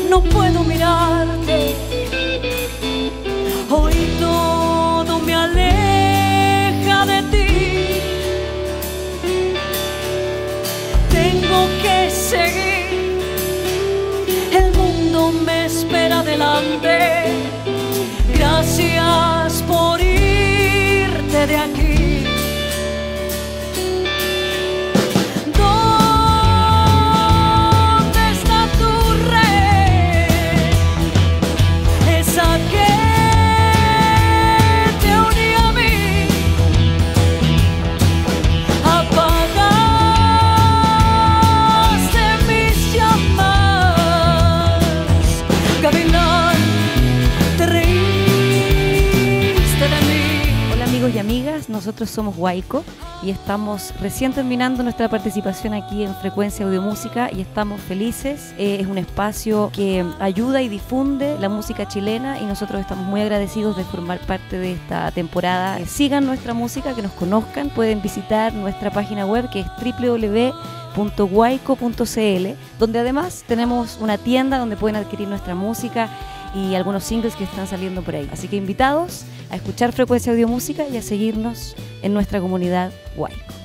no puedo mirarte. Hoy todo me aleja de ti. Tengo que seguir, el mundo me espera delante. Gracias por irte de aquí. Y amigas, nosotros somos Guayco y estamos recién terminando nuestra participación aquí en Frecuencia Audiomúsica y estamos felices. Es un espacio que ayuda y difunde la música chilena y nosotros estamos muy agradecidos de formar parte de esta temporada. Sigan nuestra música, que nos conozcan, pueden visitar nuestra página web que es www.guayco.cl, donde además tenemos una tienda donde pueden adquirir nuestra música y algunos singles que están saliendo por ahí. Así que invitados a escuchar Frecuencia Audiomúsica y a seguirnos en nuestra comunidad Guayco.